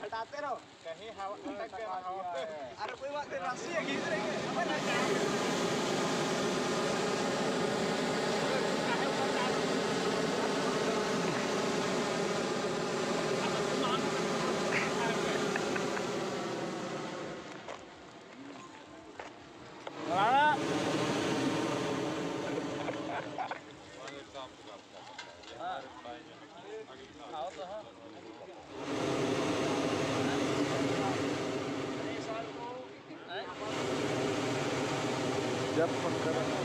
हटाते रहो कहीं हवा अटक गया हवा। अरे कोई बात नहीं रस्सी है खींच रही है जब